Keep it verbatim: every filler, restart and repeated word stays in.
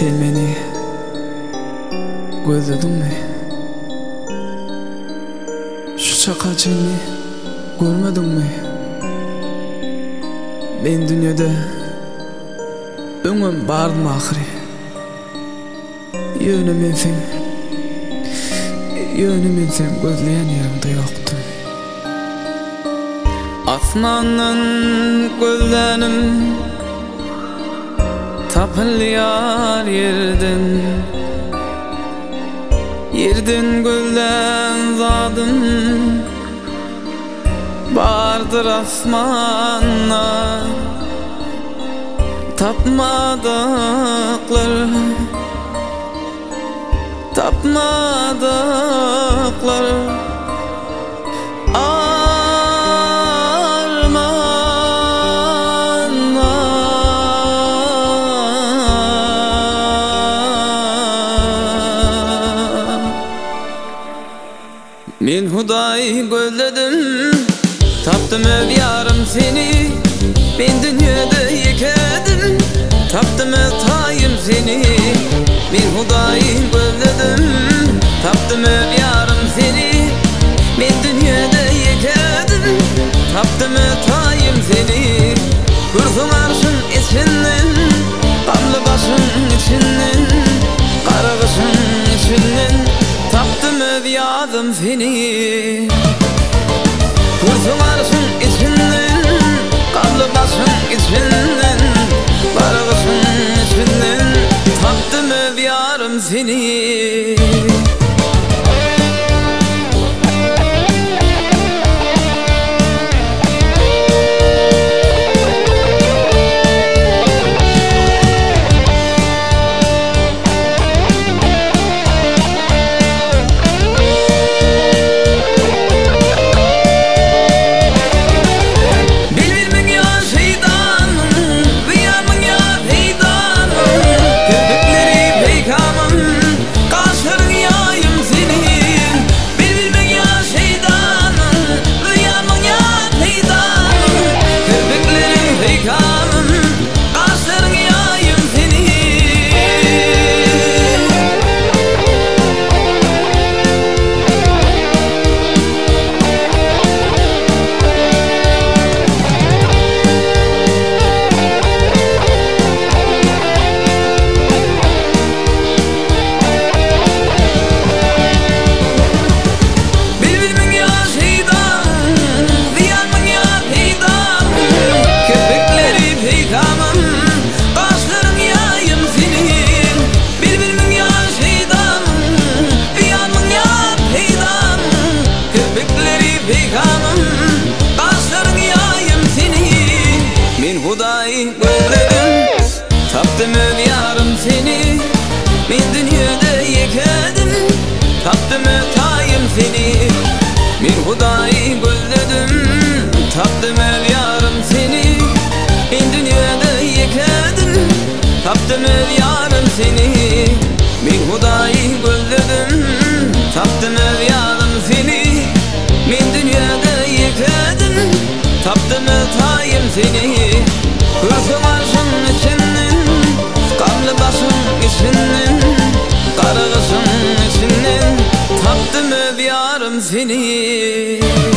sen meni gözledinmi? Şu çakacını görmedinmi? Men dünyada öňüm bardım ahiri. Ýöne men sen, ýöne men sen gözleýän ýerimde ýokdum. Asmandan gözlenim tapylýar ýerden, ýerden gözlen zadym bardyr asmana. Tapmadıklar, tapmadıklar armana. Men Hudaý gözledim, tapdym öz ýarym seni. Ben dünyada yekedim, tapdym öz taýym seni. Men Hudaý gözledim, tapdym öz ýarym seni. Ben dünyada yekedim, tapdym öz taýym seni. Gürsun arşyň içinden, gamly başyň içinden, garagyşyň içinden, tapdym öz ýazym seni. Gürsun arşyň içinden, gamly başyň içinden, garagyşyň içinden, tapdym öz ýarym seni. Hudaý gözledim, tapdym öz ýarym seni. Men dünyada yekedim, tapdym öz taýym seni. Men Hudaý gözledim, tapdym öz ýarym seni. Men dünyada yekedim, tapdym öz ýarym seni. Men Hudaý gözledim, tapdym öz ýarym seni. Men dünyada yekedim, tapdym öz taýym seni. Gürsun arşyň içinden, gamly başyň içinden, garagyşyň içinden, tapdym öz ýarym seni.